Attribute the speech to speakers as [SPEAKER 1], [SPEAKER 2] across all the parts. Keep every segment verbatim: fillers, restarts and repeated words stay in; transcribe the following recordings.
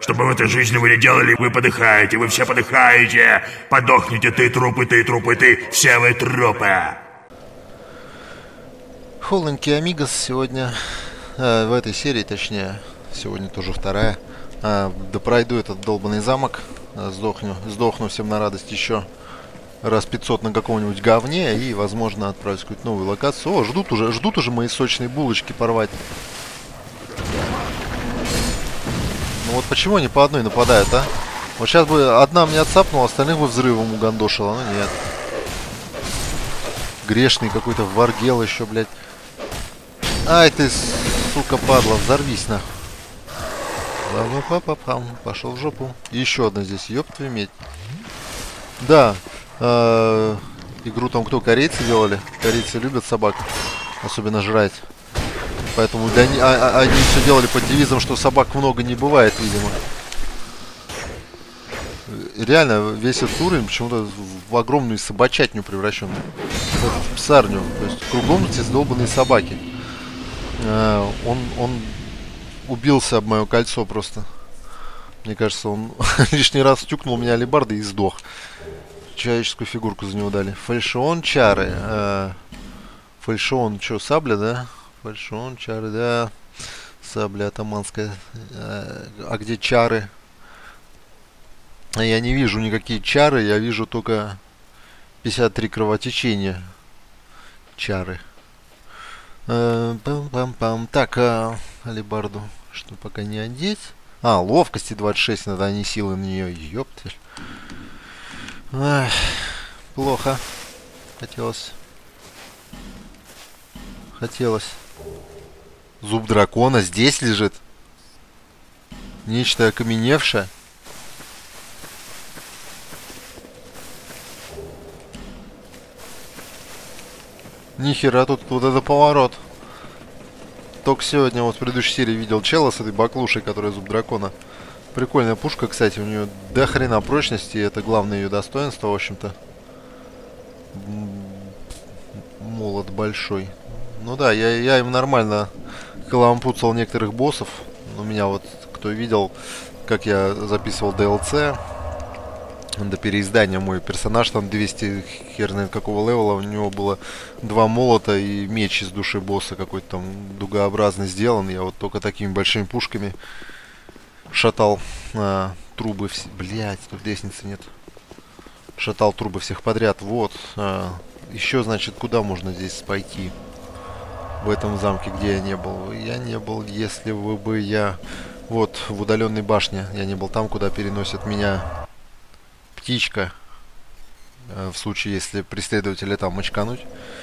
[SPEAKER 1] Что бы в этой жизни вы не делали, вы подыхаете, вы все подыхаете. Подохните, ты трупы, ты трупы, ты, все вы трупы.
[SPEAKER 2] Холленький Амигос сегодня, э, в этой серии, точнее, сегодня тоже вторая. Э, да пройду этот долбанный замок, э, сдохну, сдохну всем на радость еще раз пятьсот на каком-нибудь говне и, возможно, отправлюсь в какую-то новую локацию. О, ждут уже, ждут уже мои сочные булочки порвать. Ну вот почему они по одной нападают, а? Вот сейчас бы одна меня отцапнула, остальных бы взрывом угандошила, но нет. Грешный какой-то варгел еще, блядь. Ай ты, сука, падла, взорвись нахуй. Ладно, папа, пошел в жопу. И еще одна здесь, ёб твою медь. Да, э, игру там кто, корейцы делали? Корейцы любят собак, особенно жрать. Поэтому для они, а, они все делали под девизом, что собак много не бывает, видимо. Реально, весь этот уровень почему-то в огромную собачатню превращен. В псарню. То есть кругом здесь долбанные собаки. А, он, он убился об мое кольцо просто. Мне кажется, он лишний раз стюкнул меня алебардой и сдох. Человеческую фигурку за него дали. Фальшион, чары. А, фальшион, что, сабля, да? Фальшион, чары, да. Сабля атаманская. А, а где чары? Я не вижу никакие чары, я вижу только пятьдесят три кровотечения. Чары. Пам-пам-пам. Так, а, алебарду, что пока не одеть. А, ловкости двадцать шесть, надо, а не силы на нее. Ёптель. Ах, плохо. Хотелось. Хотелось. Зуб дракона здесь лежит. Нечто окаменевшее. Нихера, тут вот это поворот. Только сегодня вот в предыдущей серии видел чела с этой баклушей, которая зуб дракона. Прикольная пушка, кстати, у нее до хрена прочности, это главное ее достоинство, в общем-то. Молот большой. Ну да, я, я им нормально калампуцал некоторых боссов. У меня вот, кто видел, как я записывал ди эл си, до переиздания мой персонаж там двести хер знает какого левела, у него было два молота и меч из души босса какой-то там дугообразно сделан. Я вот только такими большими пушками шатал а, трубы все. Блять, тут лестницы нет. Шатал трубы всех подряд. Вот. А, еще, значит, куда можно здесь пойти? В этом замке, где я не был. Я не был, если бы я... Вот, в удаленной башне. Я не был там, куда переносят меня... Птичка, в случае, если преследователя там мочкануть.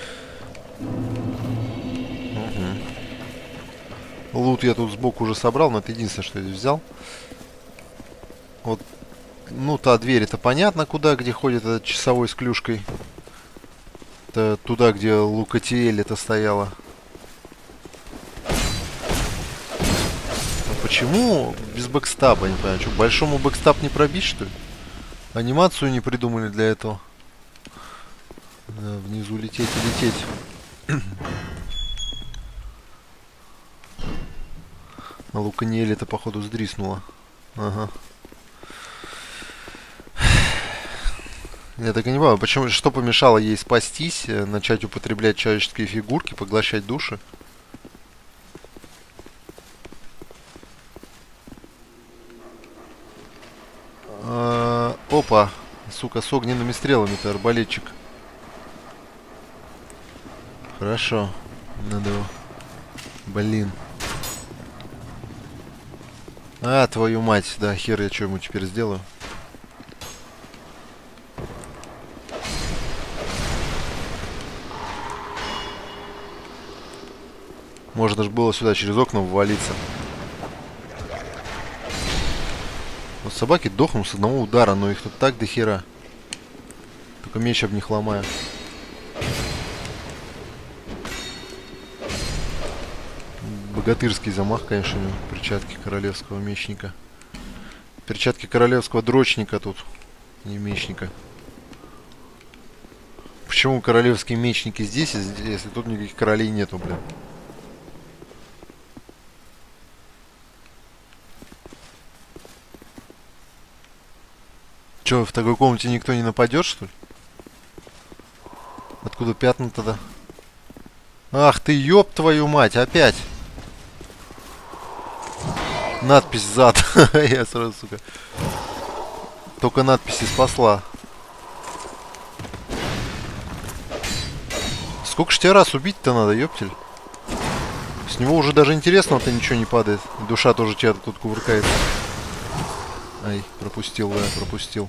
[SPEAKER 2] Угу. Лут я тут сбоку уже собрал, но это единственное, что я здесь взял. Вот, ну, та дверь, это понятно, куда, где ходит этот часовой с клюшкой. Это туда, где Лукатиэль это стояла. А почему без бэкстаба, не понимаю, что, большому бэкстаб не пробить, что ли? Анимацию не придумали для этого. Да, внизу лететь и лететь. А Луканиэль это походу сдриснула. Ага. Я так и не понимаю, почему, что помешало ей спастись, начать употреблять человеческие фигурки, поглощать души. Опа, сука, с огненными стрелами-то арбалетчик. Хорошо, надо его. Блин. А, твою мать, да, хер я что ему теперь сделаю. Можно же было сюда через окна ввалиться. Вот собаки дохнут с одного удара, но их тут так до хера. Только меч об них ломаю. Богатырский замах, конечно, у него. Перчатки королевского мечника. Перчатки королевского дрочника тут, не мечника. Почему королевские мечники здесь, если тут никаких королей нету, блин? Че, в такой комнате никто не нападет, что ли? Откуда пятна тогда? Ах ты, ёб твою мать, опять! Надпись зад. Я сразу, сука. Только надписи спасла. Сколько ж тебя раз убить-то надо, ёптель? С него уже даже интересного-то ничего не падает. И душа тоже чья-то тут кувыркается. Ай, пропустил, да, пропустил.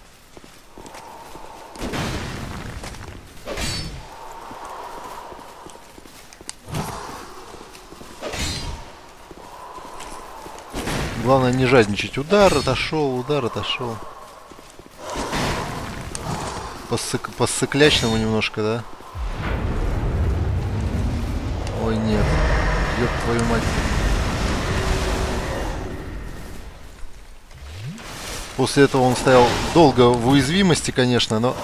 [SPEAKER 2] Главное не жадничать. Удар отошел, удар отошел. По-сыклячному немножко, да? Ой, нет. Ёб твою мать. После этого он стоял долго в уязвимости, конечно, но...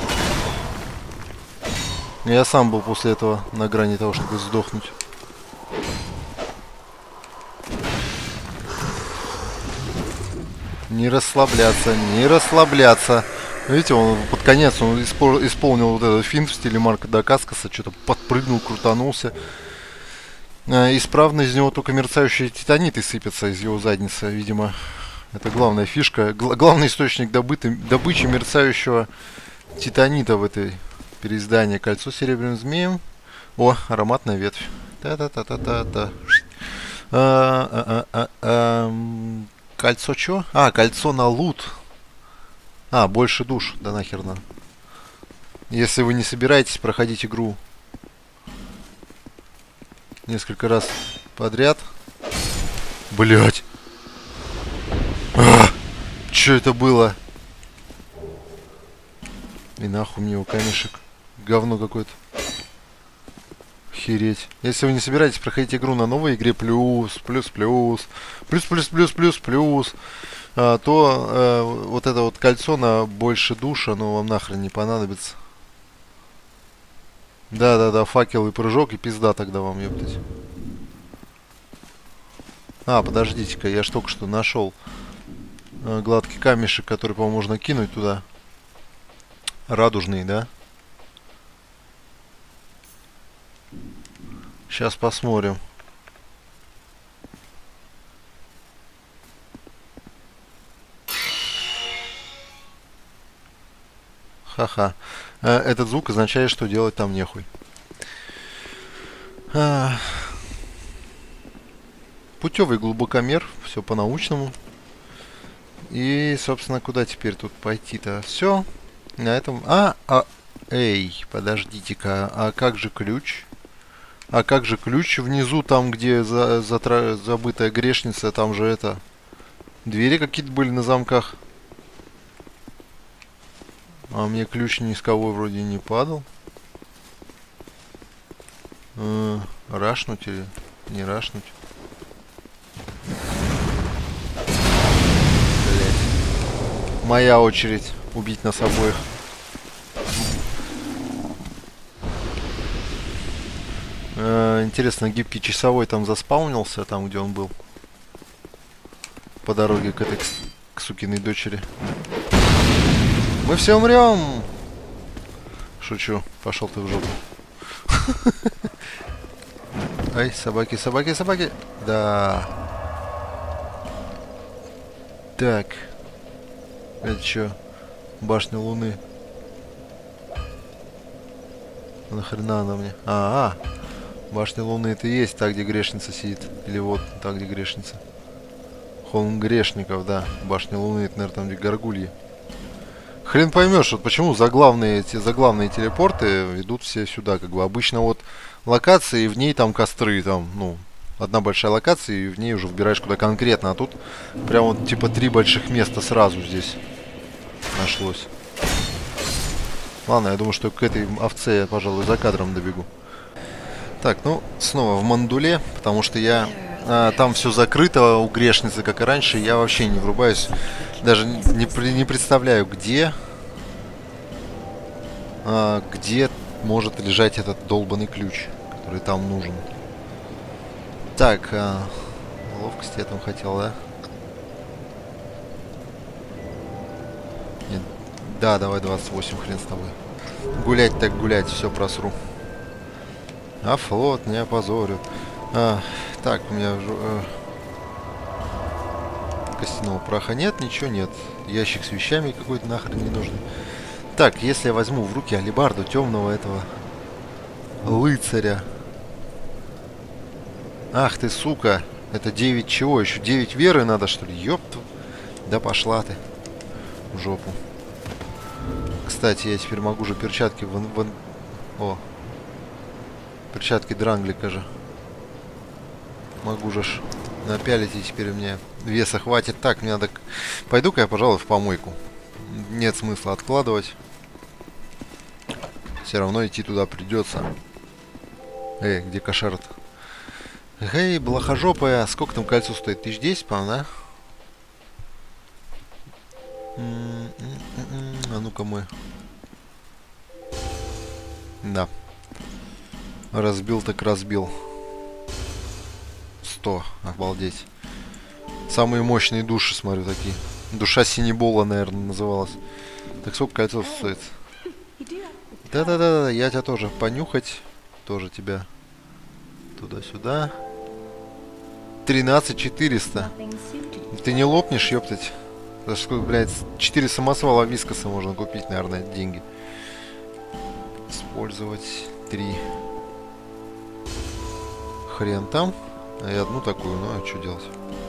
[SPEAKER 2] Я сам был после этого на грани того, чтобы сдохнуть. Не расслабляться, не расслабляться. Видите, он под конец он испол исполнил вот этот финт в стиле Марка Дакаскаса, что-то подпрыгнул, крутанулся. А, исправно из него только мерцающие титаниты сыпятся из его задницы, видимо. Это главная фишка, гл главный источник добыты добычи мерцающего титанита в этой переиздании. Кольцо с серебряным змеем. О, ароматная ветвь. Та-та-та-та-та-та. А, а, а, а, кольцо чё? А, кольцо на лут. А, больше душ. Да нахер нам. Если вы не собираетесь проходить игру несколько раз подряд. Блять. А, чё это было? И нахуй мне его камешек. Говно какое-то. Охереть. Если вы не собираетесь проходить игру на новой игре плюс, плюс, плюс, плюс, плюс, плюс, плюс, плюс, а, то а, вот это вот кольцо на больше душ, оно вам нахрен не понадобится. Да-да-да, факел и прыжок, и пизда тогда вам, ёптать. А, подождите-ка, я ж только что нашел а, гладкий камешек, который, по-моему, можно кинуть туда. Радужный, да? Сейчас посмотрим. Ха-ха. Э, этот звук означает, что делать там нехуй. А... Путевый глубокомер. Все по-научному. И, собственно, куда теперь тут пойти-то? Все. На этом... А, а... Эй, подождите-ка. А как же ключ? А как же ключ внизу, там, где за, затра, забытая грешница, там же это... Двери какие-то были на замках. А мне ключ ни с кого вроде не падал. Э, рашнуть или не рашнуть? Блять. Моя очередь убить нас обоих. Э, интересно, гибкий часовой там заспаунился, там где он был. По дороге к этой к, к сукиной дочери. Мы все умрем! Шучу. Пошел ты в жопу. Ай, собаки, собаки, собаки. Да. Так. Это что? Башня Луны. Нахрена она мне? А, а. Башня Луны это и есть та, где грешница сидит. Или вот та, где грешница. Холм грешников, да. Башня Луны, это, наверное, там, где горгульи. Хрен поймешь, вот почему заглавные, эти заглавные телепорты ведут все сюда. Как бы обычно вот локации, и в ней там костры, там, ну, одна большая локация, и в ней уже выбираешь куда конкретно. А тут прям вот типа три больших места сразу здесь нашлось. Ладно, я думаю, что к этой овце я, пожалуй, за кадром добегу. Так, ну, снова в мандуле, потому что я... А, там все закрыто у грешницы, как и раньше. Я вообще не врубаюсь. Даже не, не, не представляю, где... А, где может лежать этот долбанный ключ, который там нужен. Так, а, ловкость я там хотел, да? Нет, Да, давай двадцать восемь, хрен с тобой. Гулять так гулять, все просру. А флот не опозорю. А, так, у меня... Э, костяного праха нет, ничего нет. Ящик с вещами какой-то нахрен не нужен. Так, если я возьму в руки алебарду темного этого рыцаря. Ах ты, сука. Это девять чего? Еще девять веры надо, что ли? Ёпту. Да пошла ты в жопу. Кстати, я теперь могу же перчатки в... в... О. Перчатки Дранглика же. Могу же ж напялить, и теперь у меня веса хватит. Так, мне надо... Пойду-ка я, пожалуй, в помойку. Нет смысла откладывать. Все равно идти туда придется. Эй, где кошар-то? Эй, блохожопая. Сколько там кольцо стоит? Тысяч десять, по-моему, да? А ну-ка мы. Да. Разбил так разбил. сто. Обалдеть. Самые мощные души, смотрю, такие. Душа Синебола, наверное, называлась. Так сколько кольцов стоит? Да-да-да, я тебя тоже понюхать. Тоже тебя туда-сюда. тринадцать четыреста. Ты не лопнешь, ёптать? За сколько, блядь, четыре самосвала вискоса можно купить, наверное, деньги. Использовать три. Хрен там. И одну такую, ну а что делать?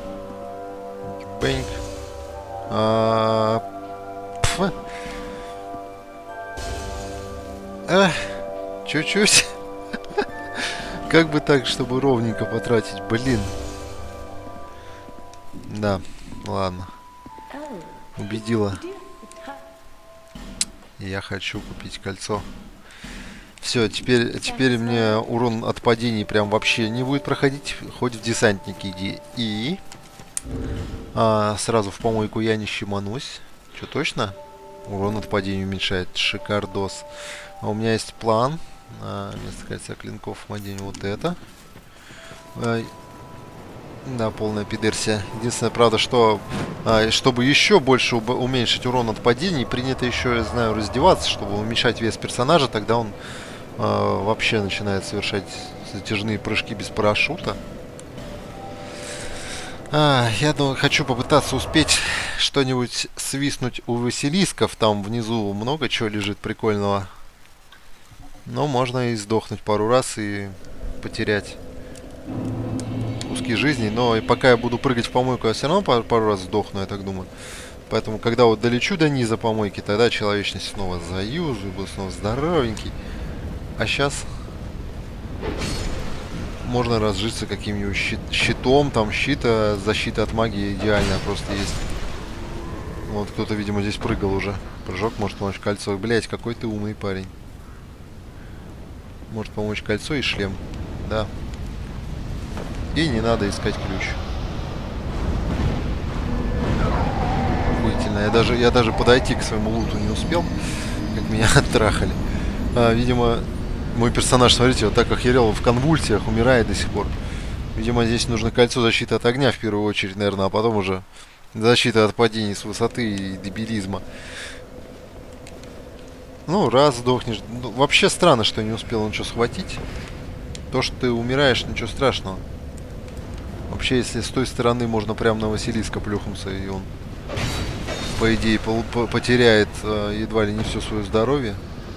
[SPEAKER 2] Бэнк. А... А, чуть-чуть. Как бы так, чтобы ровненько потратить, блин. Да, ладно. Убедила. Я хочу купить кольцо. Все, теперь, теперь мне урон от падений прям вообще не будет проходить. Хоть в десантнике иди. И а, сразу в помойку я не щеманусь. Что, точно? Урон от падений уменьшает. Шикардос. А у меня есть план. А, вместо кольца клинков мы оденем вот это. А, да, полная пидерсия. Единственное, правда, что а, чтобы еще больше уменьшить урон от падений, принято еще, я знаю, раздеваться, чтобы уменьшать вес персонажа. Тогда он а, вообще начинает совершать затяжные прыжки без парашюта. А, я думаю, хочу попытаться успеть что-нибудь свистнуть у Василисков. Там внизу много чего лежит прикольного. Но можно и сдохнуть пару раз и потерять куски жизни. Но и пока я буду прыгать в помойку, я все равно пару, пару раз сдохну, я так думаю. Поэтому, когда вот долечу до низа помойки, тогда человечность снова заюзаю, буду снова здоровенький. А сейчас можно разжиться каким-нибудь щит, щитом. Там щита, защита от магии идеальная просто есть. Вот кто-то, видимо, здесь прыгал уже. Прыжок может помочь, кольцо. Блять, какой ты умный парень. Может помочь кольцо и шлем. Да. И не надо искать ключ. Охуительно. Я даже, я даже подойти к своему луту не успел. Как меня оттрахали. А, видимо, мой персонаж, смотрите, вот так охерел, в конвульсиях, умирает до сих пор. Видимо, здесь нужно кольцо защиты от огня в первую очередь, наверное, а потом уже защита от падений с высоты и дебилизма. Ну, раз сдохнешь. Ну, вообще странно, что не успел он что схватить. То, что ты умираешь, ничего страшного. Вообще, если с той стороны можно прям на Василиска плюхнуться, и он, по идее, по по потеряет э, едва ли не все свое здоровье.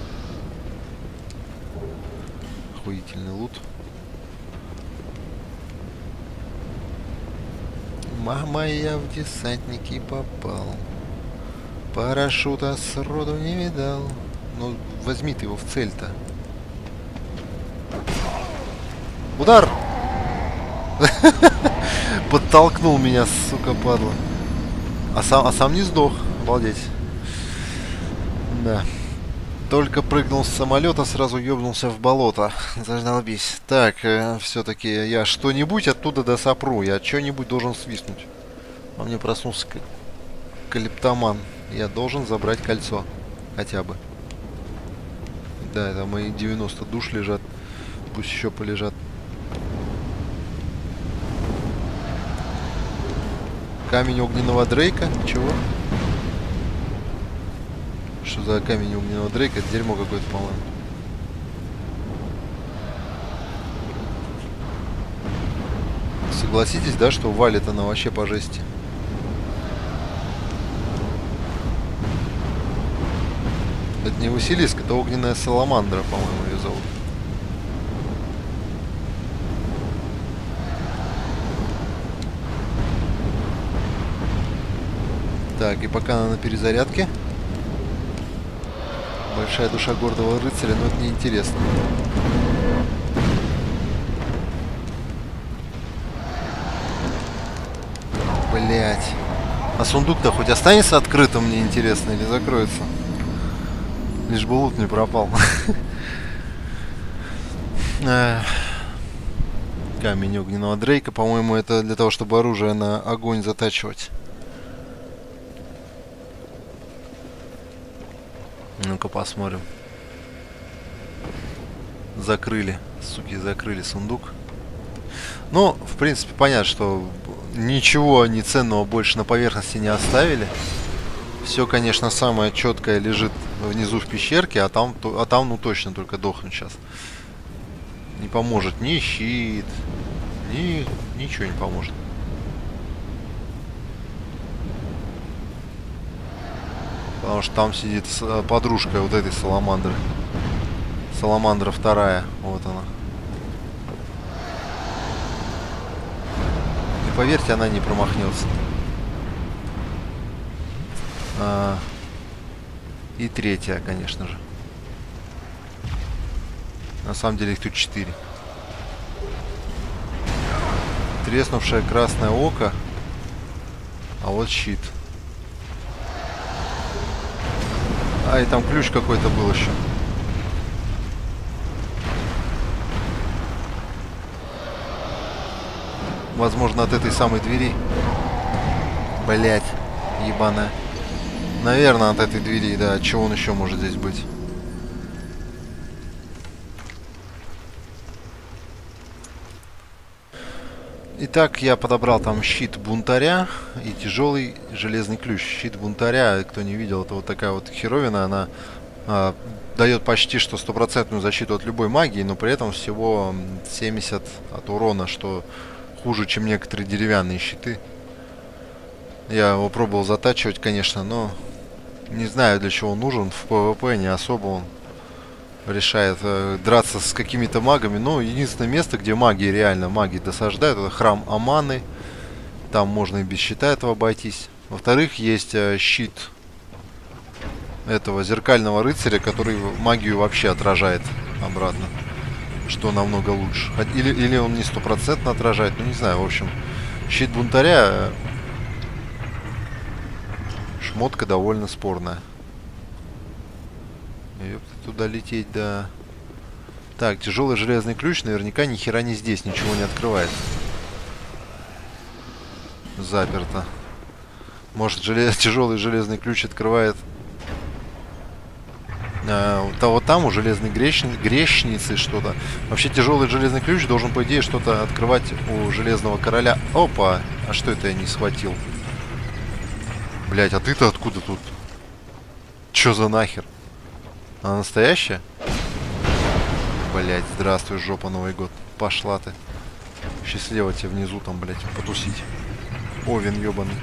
[SPEAKER 2] Охуительный лут. Мама, я в десантники попал. Парашюта сроду не видал. Ну, возьми ты его в цель-то. Удар! Подтолкнул меня, сука, падла. А сам, а сам не сдох. Обалдеть. Да. Только прыгнул с самолета, сразу ёбнулся в болото. Заждалбись. Так, э, все-таки я что-нибудь оттуда досопру. Я что-нибудь должен свистнуть. А мне проснулся клептоман. Я должен забрать кольцо. Хотя бы. Да, это мои девяносто душ лежат. Пусть еще полежат. Камень огненного Дрейка. Чего? Что за камень огненного Дрейка? Это дерьмо какое-то, по-моему. Согласитесь, да, что валит она вообще по жести. Это не Василиск, это огненная саламандра, по-моему, ее зовут. Так, и пока она на перезарядке. Большая душа гордого рыцаря, но это неинтересно. Блять. А сундук-то хоть останется открытым, мне интересно, или закроется? Лишь бы лут не пропал. Камень огненного Дрейка, по-моему, это для того, чтобы оружие на огонь затачивать. Ну-ка посмотрим. Закрыли, суки, закрыли сундук. Ну, в принципе, понятно, что ничего не ценного больше на поверхности не оставили. Все, конечно, самое четкое лежит внизу в пещерке, а там, а там ну точно только дохнуть сейчас. Не поможет ни щит, ни ничего не поможет. Потому что там сидит подружка вот этой саламандры. Саламандра вторая. Вот она. И поверьте, она не промахнется. А, и третья, конечно же. На самом деле их тут четыре. Треснувшее красное око. А вот щит. А, и там ключ какой-то был еще. Возможно, от этой самой двери. Блять, ебаная. Наверное, от этой двери, да. От чего он еще может здесь быть? Итак, я подобрал там щит бунтаря и тяжелый железный ключ. Щит бунтаря, кто не видел, это вот такая вот херовина. Она а, дает почти что стопроцентную защиту от любой магии, но при этом всего семьдесят от урона, что хуже, чем некоторые деревянные щиты. Я его пробовал затачивать, конечно, но не знаю, для чего он нужен. В пэ вэ пэ не особо он решает э, драться с какими-то магами. Но единственное место, где магии реально маги досаждают, это храм Аманы. Там можно и без щита этого обойтись. Во-вторых, есть э, щит этого зеркального рыцаря, который магию вообще отражает обратно, что намного лучше. Или, или он не стопроцентно отражает, ну не знаю. В общем, щит бунтаря э, шмотка довольно спорная. Ёпта, туда лететь, да. Так, тяжелый железный ключ наверняка ни хера не здесь, ничего не открывает. Заперто. Может, желез... тяжелый железный ключ открывает а, вот там у железной гречни... грешницы что-то. Вообще тяжелый железный ключ должен, по идее, что-то открывать у железного короля. Опа! А что это я не схватил? Блять, а ты-то откуда тут? Чё за нахер? Она настоящая? Блять, здравствуй, жопа, Новый год. Пошла ты. Счастливо тебе внизу там, блять, потусить. Овен ёбаный.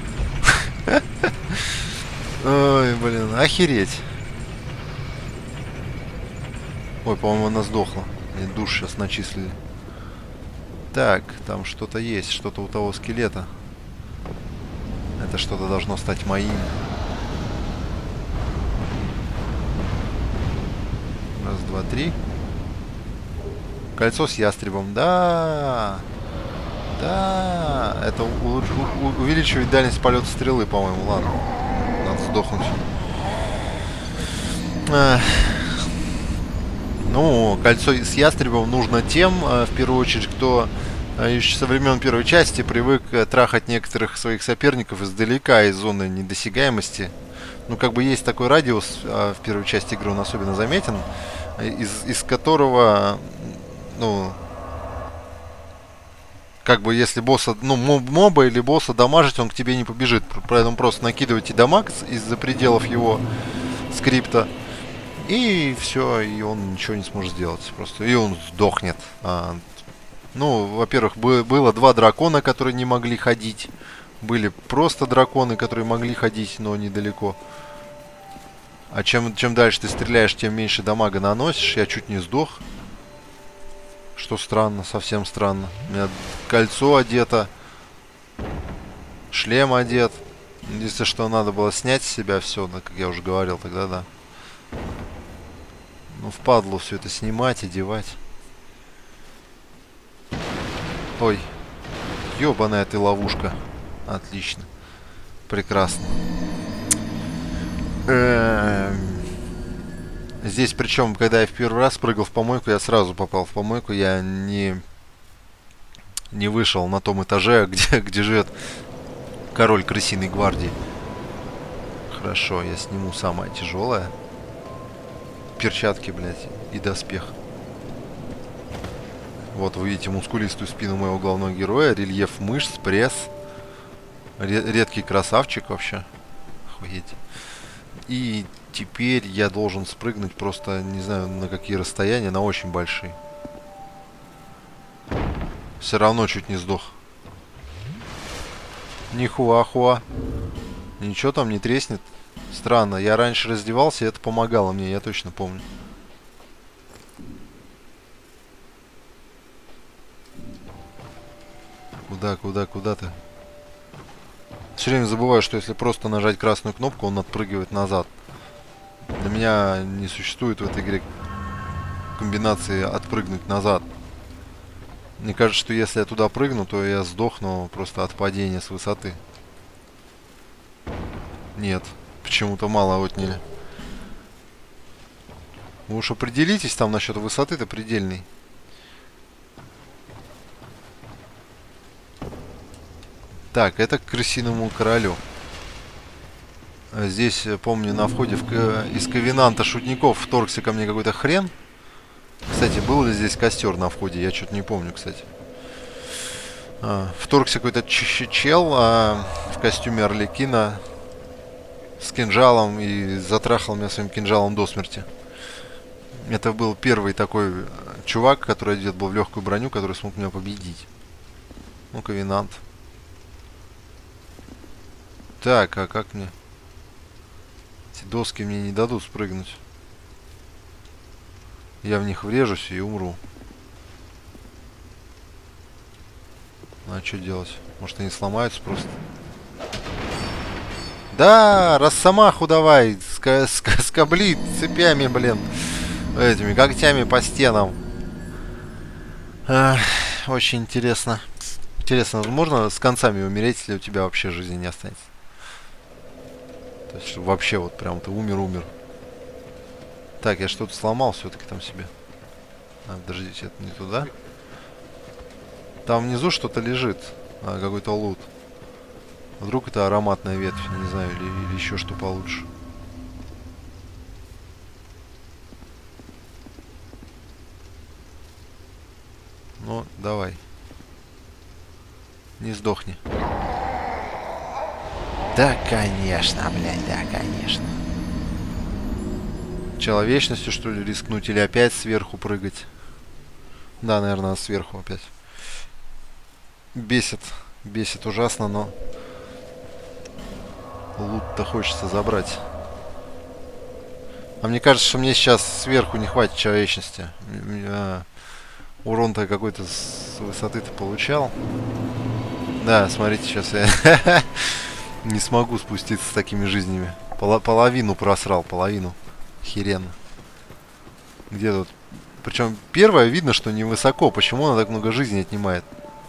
[SPEAKER 2] Ой, блин, охереть. Ой, по-моему, она сдохла. Мне душ сейчас начислили. Так, там что-то есть, что-то у того скелета. Это что-то должно стать моим. Раз, два, три. Кольцо с ястребом. Да. Да. Это у у увеличивает дальность полета стрелы, по-моему. Ладно. Надо сдохнуть. Ах. Ну, кольцо с ястребом нужно тем, в первую очередь, кто еще со времен первой части привык трахать некоторых своих соперников издалека, из зоны недосягаемости. Ну, как бы есть такой радиус, в первой части игры он особенно заметен, из, из которого, ну, как бы если босса, ну, моба или босса дамажить, он к тебе не побежит. Поэтому просто накидывайте дамаг из-за пределов его скрипта. И все, и он ничего не сможет сделать. Просто. И он сдохнет. А, ну, во-первых, было два дракона, которые не могли ходить. Были просто драконы, которые могли ходить, но недалеко. А чем, чем дальше ты стреляешь, тем меньше дамага наносишь. Я чуть не сдох. Что странно, совсем странно. У меня кольцо одето. Шлем одет. Если что, надо было снять с себя все, да, как я уже говорил, тогда да. Ну, впадло все это снимать, одевать. Ой. Ёбаная ты ловушка. Отлично. Прекрасно. Здесь, причем, когда я в первый раз прыгал в помойку, я сразу попал в помойку. Я не, не вышел на том этаже, где, где живет король крысиной гвардии. Хорошо, я сниму самое тяжелое. Перчатки, блядь, и доспех. Вот вы видите мускулистую спину моего главного героя, рельеф мышц, пресс. Редкий красавчик вообще. Охуеть. И теперь я должен спрыгнуть просто, не знаю, на какие расстояния, на очень большие. Все равно чуть не сдох. Нихуахуа. Ничего там не треснет. Странно, я раньше раздевался, и это помогало мне, я точно помню. Куда, куда, куда ты? Все время забываю, что если просто нажать красную кнопку, он отпрыгивает назад. Для меня не существует в этой игре комбинации отпрыгнуть назад. Мне кажется, что если я туда прыгну, то я сдохну просто от падения с высоты. Нет, почему-то мало отняли. Вы уж определитесь там насчет высоты-то предельной. Так, это к крысиному королю. Здесь, помню, на входе в, из Ковенанта шутников вторгся ко мне какой-то хрен. Кстати, был ли здесь костер на входе? Я что-то не помню, кстати. А, вторгся какой-то чел а, в костюме Арлекина с кинжалом и затрахал меня своим кинжалом до смерти. Это был первый такой чувак, который одет был в легкую броню, который смог меня победить. Ну, Ковенант. Так, а как мне? Эти доски мне не дадут спрыгнуть. Я в них врежусь и умру. Ну, а что делать? Может, они сломаются просто? Да, росомаху давай! Ска ска скобли цепями, блин. Этими когтями по стенам. Ах, очень интересно. Интересно, можно с концами умереть, если у тебя вообще жизни не останется? То есть, чтобы вообще вот прям ты умер-умер. Так, я что-то сломал все-таки там себе. А, подождите, это не туда. Там внизу что-то лежит. А, какой-то лут. Вдруг это ароматная ветвь, не знаю, или, или еще что получше. Ну, давай. Не сдохни. Да, конечно, блядь, да, конечно. Человечностью, что ли, рискнуть? Или опять сверху прыгать? Да, наверное, сверху опять. Бесит. Бесит ужасно, но... лут-то хочется забрать. А мне кажется, что мне сейчас сверху не хватит человечности. Урон-то какой-то с высоты-то получал. Да, смотрите, сейчас я... не смогу спуститься с такими жизнями. Пол половину просрал, половину. Херенно. Где тут? Причем первое видно, что невысоко. Почему она так много жизни отнимает?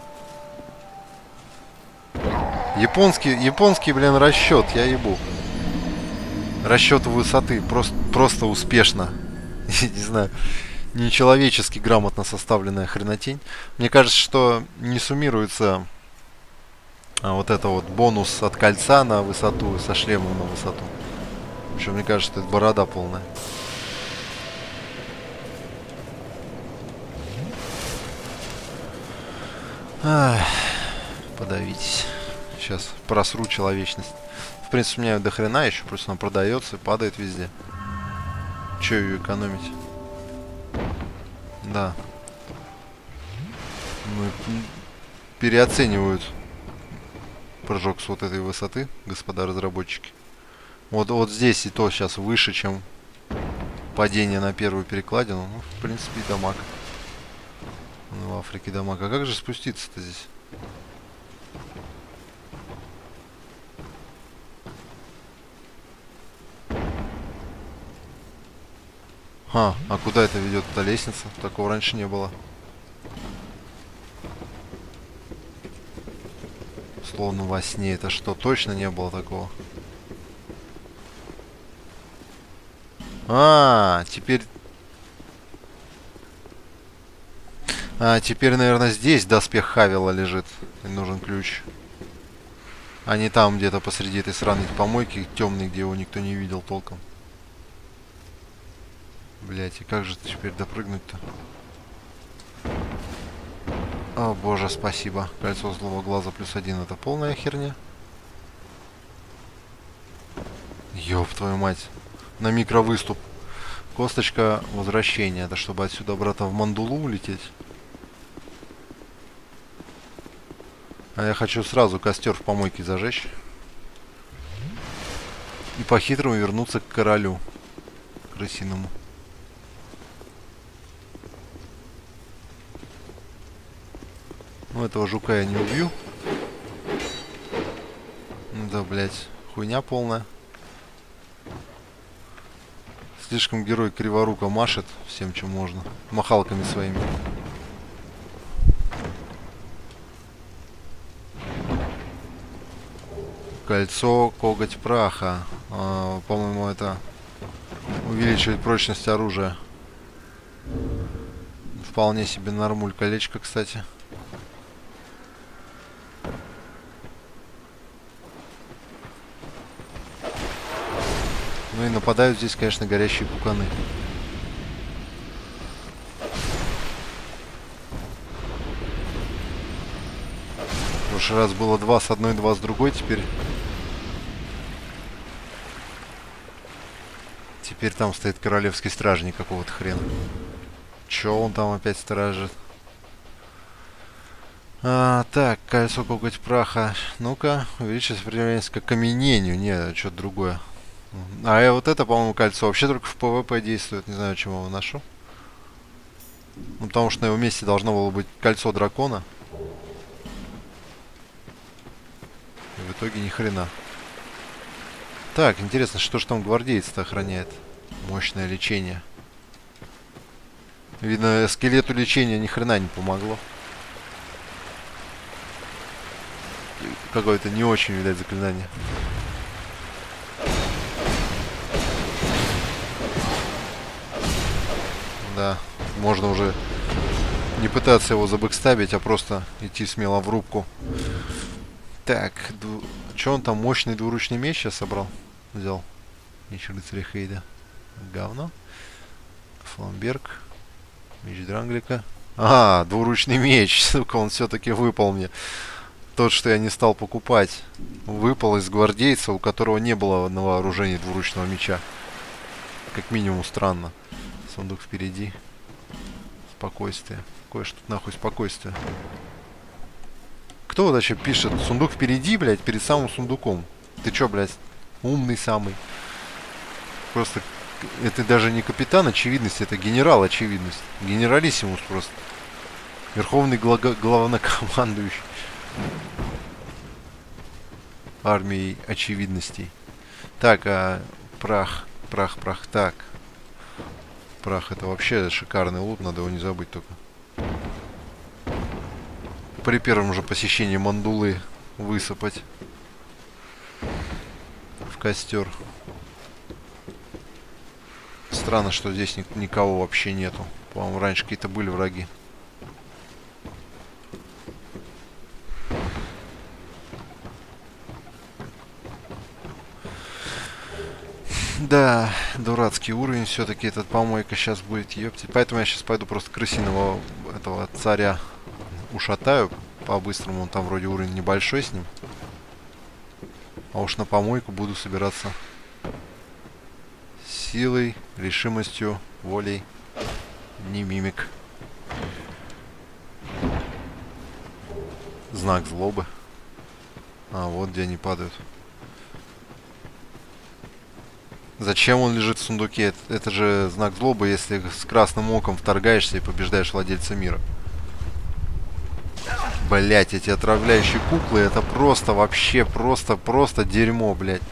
[SPEAKER 2] Японский, японский, блин, расчет, я ебу. Расчет высоты. Просто, просто успешно. Не знаю. Нечеловечески грамотно составленная хренотень. Мне кажется, что не суммируется... А вот это вот бонус от кольца на высоту, со шлемом на высоту. В общем, мне кажется, что это борода полная. Ах, подавитесь. Сейчас просру человечность принципе, у меня до хрена еще, просто она продается и падает везде. Че ее экономить? Да. Ну, переоценивают прыжок с вот этой высоты, господа разработчики. Вот, вот здесь и то сейчас выше, чем падение на первую перекладину. Ну, в принципе, и дамаг. Ну, в Африке дамаг. А как же спуститься-то здесь? А, а куда это ведет эта лестница? Такого раньше не было. Словно во сне. Это что, точно не было такого? А, теперь... А, теперь, наверное, здесь доспех Хавила лежит. И нужен ключ. А не там где-то посреди этой сраной помойки темной, где его никто не видел толком. Блять, и как же теперь допрыгнуть-то? О боже, спасибо. Кольцо злого глаза плюс один. Это полная херня. Ёб твою мать. На микровыступ. Косточка возвращения. Это чтобы отсюда обратно в Мандулу улететь. А я хочу сразу костер в помойке зажечь. И по-хитрому вернуться к королю. Крысиному. Ну, этого жука я не убью. Да, блядь. Хуйня полная. Слишком герой криворуко машет всем, чем можно. Махалками своими. Кольцо, коготь праха. А, по-моему, это увеличивает прочность оружия. Вполне себе нормуль. Колечко, кстати. Ну и нападают здесь, конечно, горящие пуканы. В прошлый раз было два с одной, два с другой, теперь... Теперь там стоит королевский стражник какого-то хрена. Чё он там опять стражит? А, так, кольцо коготь праха. Ну-ка, увеличить сопротивление к окаменению. Нет, что-то другое. А я вот это, по-моему, кольцо вообще только в ПВП действует. Не знаю, чему его ношу. Ну, потому что на его месте должно было быть кольцо дракона. И в итоге ни хрена. Так, интересно, что же там гвардеец-то охраняет? Мощное лечение. Видно, скелету лечения ни хрена не помогло. Какое-то не очень, видать, заклинание. Да, можно уже не пытаться его забэкстабить, а просто идти смело в рубку. Так, ду... что он там, мощный двуручный меч сейчас собрал? Взял. Меч рыцаря Хейда. Говно. Фламберг. Меч Дранглика. А, двуручный меч. Сука, он все-таки выпал мне. Тот, что я не стал покупать. Выпал из гвардейца, у которого не было на вооружении двуручного меча. Как минимум странно. Сундук впереди. Спокойствие. Какое ж тут нахуй спокойствие? Кто вообще пишет? Сундук впереди, блядь, перед самым сундуком. Ты чё, блядь, умный самый? Просто... Это даже не капитан очевидности, это генерал очевидность. Генералиссимус просто. Верховный главнокомандующий армией очевидностей. Так, а прах, прах, прах, так. Прах, это вообще шикарный лут, надо его не забыть только. При первом же посещении Мандулы высыпать в костер. Странно, что здесь ни никого вообще нету. По-моему, раньше какие-то были враги. Да, дурацкий уровень все-таки этот помойка сейчас будет, ёпти. Поэтому я сейчас пойду просто крысиного этого царя ушатаю по-быстрому. Он там вроде уровень небольшой с ним. А уж на помойку буду собираться силой, решимостью, волей. Не мимик. Знак злобы. А, вот где они падают. Зачем он лежит в сундуке? Это, это же знак злобы, если с красным оком вторгаешься и побеждаешь владельца мира. Блять, эти отравляющие куклы, это просто вообще, просто, просто дерьмо, блять.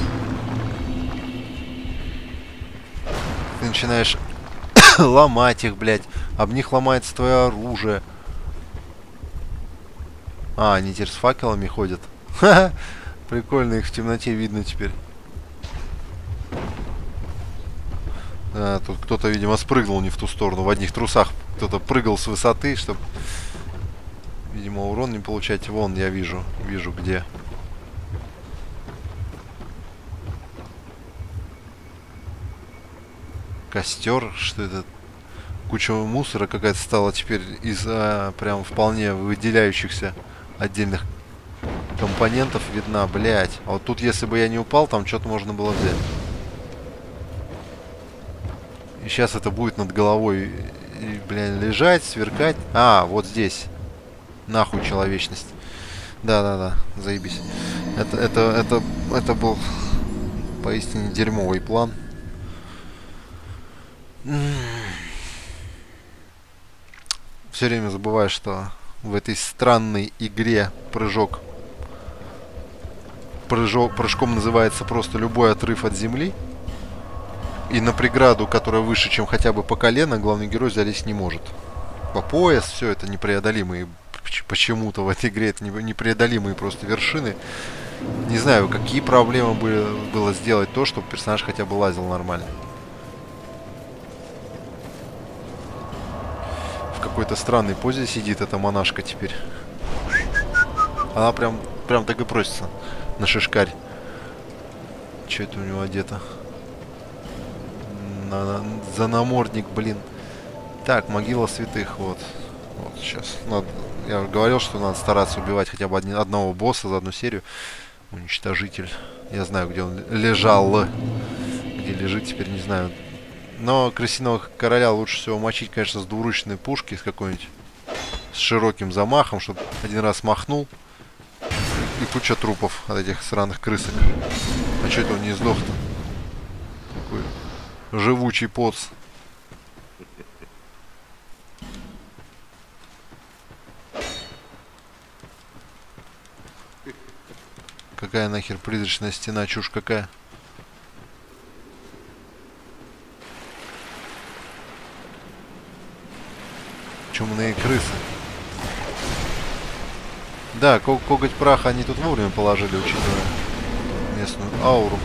[SPEAKER 2] Ты начинаешь ломать их, блять. Об них ломается твое оружие. А, они теперь с факелами ходят. Ха-ха. Прикольно, их в темноте видно теперь. А, тут кто-то, видимо, спрыгнул не в ту сторону. В одних трусах кто-то прыгал с высоты, чтобы, видимо, урон не получать. Вон, я вижу, вижу где. Костер, что это? Куча мусора какая-то стала теперь из а, прям вполне выделяющихся отдельных компонентов видна, блять. А вот тут, если бы я не упал, там что-то можно было взять. И сейчас это будет над головой, и, блин, лежать, сверкать. А, вот здесь. Нахуй человечность. Да-да-да, заебись. Это, это, это, это был поистине дерьмовый план. Все время забываю, что в этой странной игре прыжок, прыжок прыжком называется просто любой отрыв от земли. И на преграду, которая выше, чем хотя бы по колено, главный герой залезть не может. По пояс, все это непреодолимые, почему-то в этой игре это непреодолимые просто вершины. Не знаю, какие проблемы были, было сделать то, чтобы персонаж хотя бы лазил нормально. В какой-то странной позе сидит эта монашка теперь. Она прям, прям так и просится на шишкарь. Че это у него одето? На, на, за намордник, блин. Так, могила святых, вот. Вот сейчас. Надо, я говорил, что надо стараться убивать хотя бы один, одного босса за одну серию. Уничтожитель. Я знаю, где он лежал. Где лежит, теперь не знаю. Но крысиного короля лучше всего мочить, конечно, с двуручной пушки, с какой-нибудь с широким замахом, чтобы один раз махнул. И куча трупов от этих сраных крысок. А что это он не сдох-то? Такой живучий поц. Какая нахер призрачная стена, чушь какая. Чумные крысы. Да, коготь праха они тут вовремя положили, учитывая местную ауру.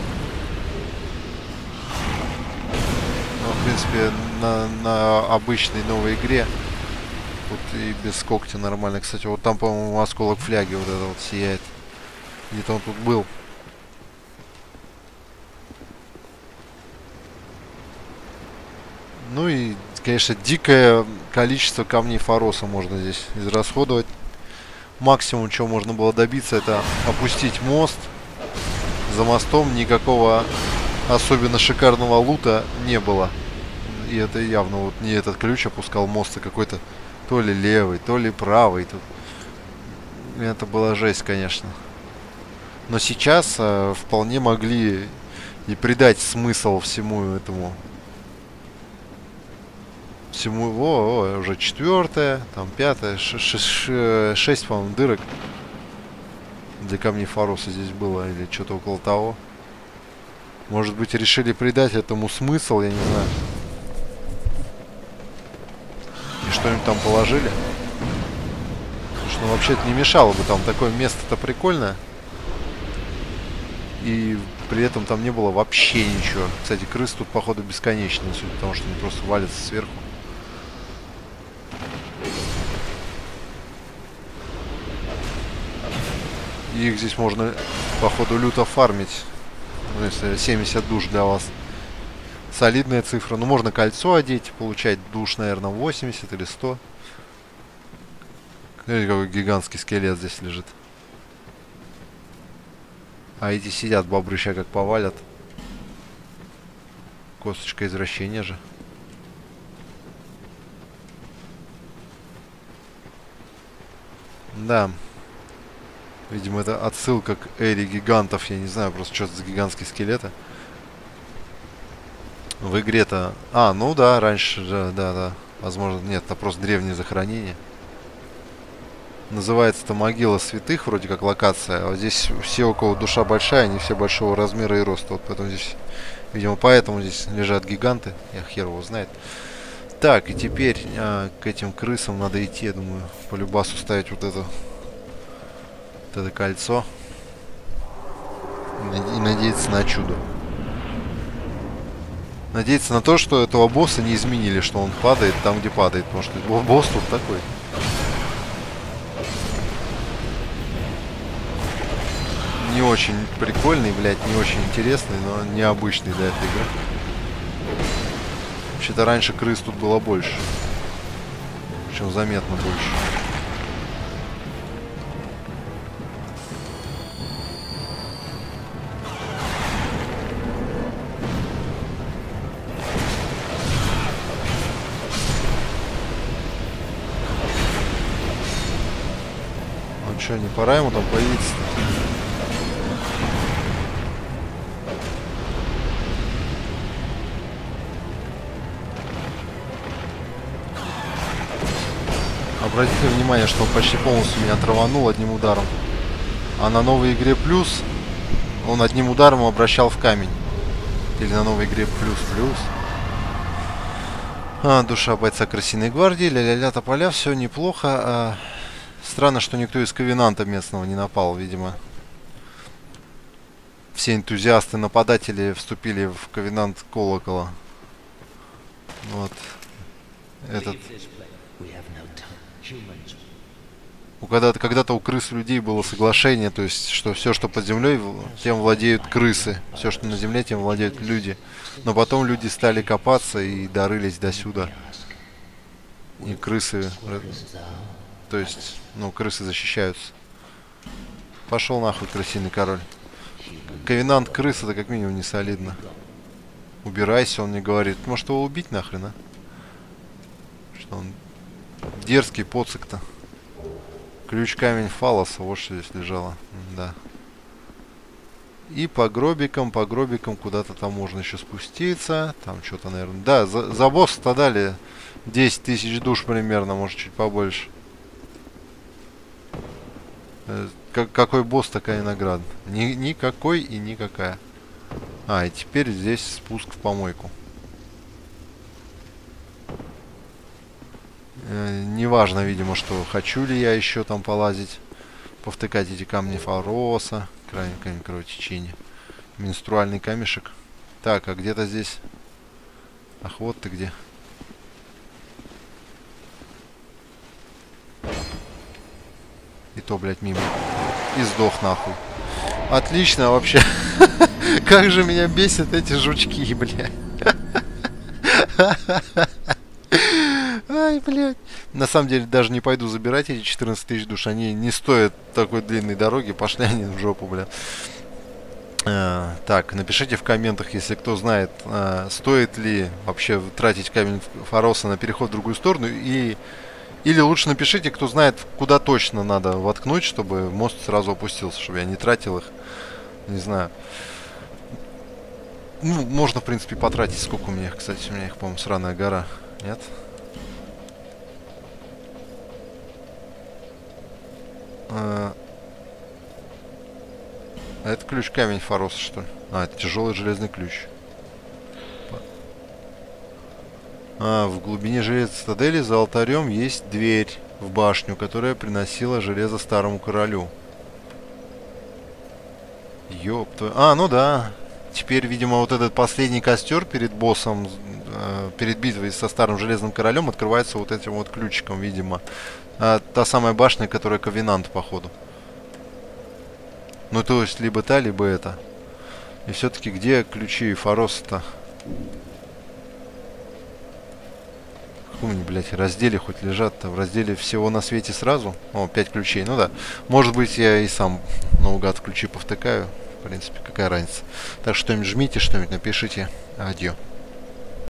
[SPEAKER 2] Но, в принципе, на, на обычной новой игре тут и без когтя нормально. Кстати, вот там, по-моему, осколок фляги вот это вот сияет. Где-то он тут был. Ну и, конечно, дикое количество камней Фароса можно здесь израсходовать. Максимум, чего можно было добиться, это опустить мост. За мостом никакого особенно шикарного лута не было. И это явно вот не этот ключ опускал мост, а какой-то то ли левый, то ли правый. Тут... Это была жесть, конечно. Но сейчас э, вполне могли и придать смысл всему этому. Всему, о, о, уже четвертая, там пятая, шесть, по-моему, дырок для камней Фароса здесь было, или что-то около того. Может быть, решили придать этому смысл, я не знаю. И что-нибудь там положили. Потому что, ну, вообще-то не мешало бы, там такое место-то прикольное. И при этом там не было вообще ничего. Кстати, крыс тут, походу, бесконечные, судя по тому, что они просто валятся сверху. И их здесь можно, походу, люто фармить. Ну, если семьдесят душ для вас солидная цифра. Ну, можно кольцо одеть, получать душ, наверное, восемьдесят или сто. Смотрите, какой гигантский скелет здесь лежит. А эти сидят, бобры ща как повалят. Косточка извращения же. Да. Видимо, это отсылка к эре гигантов. Я не знаю, просто что это за гигантские скелеты. В игре-то... А, ну да, раньше же, да, да. Возможно, нет, это просто древнее захоронение. Называется-то могила святых, вроде как локация. А вот здесь все, у кого душа большая, они все большого размера и роста. Вот поэтому здесь, видимо, поэтому здесь лежат гиганты. Я хер его знает. Так, и теперь а, к этим крысам надо идти, я думаю, по любасу ставить вот это, вот это кольцо. И надеяться на чудо. Надеяться на то, что этого босса не изменили, что он падает там, где падает. Потому что босс тут такой. Не очень прикольный, блядь, не очень интересный, но необычный для этой игры. Вообще-то раньше крыс тут было больше. Причем заметно больше. Ну что, не пора ему там появиться? Обратите внимание, что он почти полностью меня траванул одним ударом. А на новой игре плюс он одним ударом обращал в камень. Или на новой игре плюс-плюс. А, душа бойца Крысиной гвардии, ля-ля-ля тополя, все неплохо. А, странно, что никто из ковенанта местного не напал, видимо. Все энтузиасты-нападатели вступили в ковенант колокола. Вот. Этот... У когда-то когда-то у крыс людей было соглашение, то есть, что все, что под землей, тем владеют крысы. Все, что на земле, тем владеют люди. Но потом люди стали копаться и дорылись до сюда. И крысы... То есть, ну, крысы защищаются. Пошел нахуй, крысиный король. Ковенант крыс, это как минимум не солидно. Убирайся, он мне говорит. Может его убить нахрен, а? Что он... Дерзкий поцик-то. Ключ камень фалоса, вот что здесь лежало. Да. И по гробикам, по гробикам куда-то там можно еще спуститься. Там что-то, наверное... Да, за, за босса-то дали десять тысяч душ примерно, может чуть побольше. Э, как, какой босс, такая награда. Ни, никакой и никакая. А, и теперь здесь спуск в помойку. Неважно, видимо, что хочу ли я еще там полазить, повтыкать эти камни Фароса, крайне камень кровотечения, менструальный камешек. Так, а где-то здесь... Ах, вот ты где. И то, блядь, мимо. И сдох нахуй. Отлично вообще. Как же меня бесят эти жучки, блядь. Ай, блядь. На самом деле, даже не пойду забирать эти четырнадцать тысяч душ. Они не стоят такой длинной дороги. Пошли они в жопу, блядь. А, так, напишите в комментах, если кто знает, а, стоит ли вообще тратить камень Фароса на переход в другую сторону. И... Или лучше напишите, кто знает, куда точно надо воткнуть, чтобы мост сразу опустился. Чтобы я не тратил их. Не знаю. Ну, можно, в принципе, потратить. Сколько у меня их, кстати, у меня их, по-моему, сраная гора. Нет? А, это ключ камень Фароса, что ли? А, это тяжелый железный ключ. А, в глубине железной цитадели за алтарем есть дверь в башню, которая приносила железо старому королю. Ёб твою... А, ну да. Теперь, видимо, вот этот последний костер перед боссом, э, перед битвой со старым железным королем открывается вот этим вот ключиком, видимо. А, та самая башня, которая ковенант, походу. Ну, то есть, либо та, либо это. И все-таки где ключи Фароса-то? В каком они, блядь, разделе хоть лежат-то? В разделе всего на свете сразу? О, пять ключей, ну да. Может быть, я и сам наугад ключи повтыкаю. В принципе, какая разница. Так, что-нибудь жмите, что-нибудь напишите. Адьё.